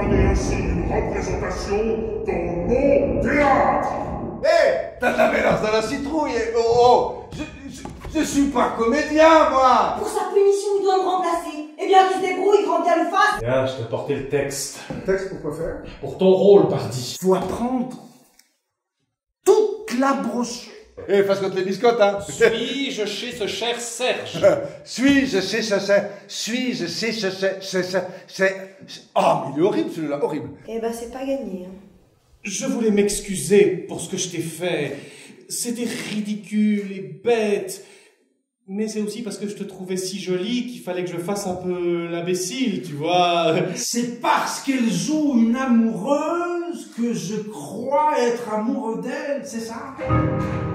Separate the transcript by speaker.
Speaker 1: profaner ainsi une représentation dans mon théâtre.
Speaker 2: Hé, t'as de la mélange dans la citrouille. Je suis pas comédien, moi.
Speaker 3: Pour sa punition, il doit me remplacer. Eh bien, qu'il se débrouille, grand bien le fasse.
Speaker 4: Tiens, je t'ai apporté le texte.
Speaker 5: Texte pour quoi faire?
Speaker 4: Pour ton rôle, pardi.
Speaker 5: Faut apprendre toute la brochure.
Speaker 2: Eh, face contre les biscottes, hein.
Speaker 4: Suis-je chez ce cher Serge?
Speaker 2: Suis-je sais ce c'est... Oh, mais il est horrible, celui-là, horrible.
Speaker 3: Eh ben, c'est pas gagné. Hein.
Speaker 4: Je voulais m'excuser pour ce que je t'ai fait. C'était ridicule et bête. Mais c'est aussi parce que je te trouvais si jolie qu'il fallait que je fasse un peu l'imbécile, tu vois.
Speaker 5: C'est parce qu'elle joue une amoureuse que je crois être amoureux d'elle, c'est ça?